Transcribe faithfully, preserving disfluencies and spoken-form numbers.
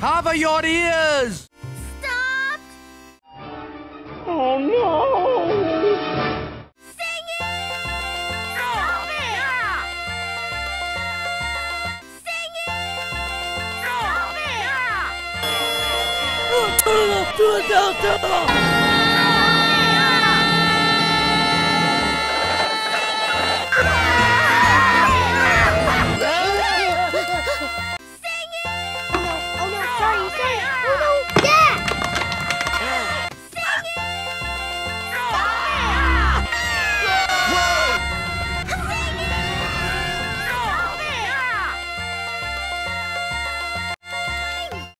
Cover your ears! Stop! Oh no! Singing! Stop it! Singing! Stop it! Turn it off! Turn it down! Turn it off!